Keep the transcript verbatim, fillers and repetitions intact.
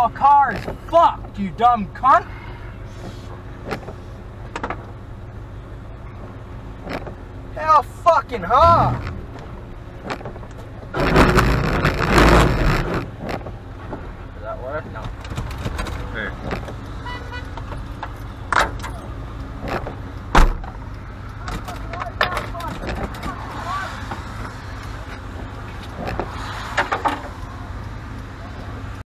Your car is fucked, you dumb cunt. How fucking hard? Does that work? No.